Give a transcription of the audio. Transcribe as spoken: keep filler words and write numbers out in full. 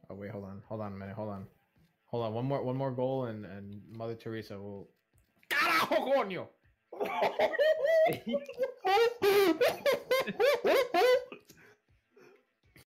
Oh wait, hold on, hold on a minute, hold on, hold on. One more, one more goal, and and Mother Teresa will. Carajo, coño!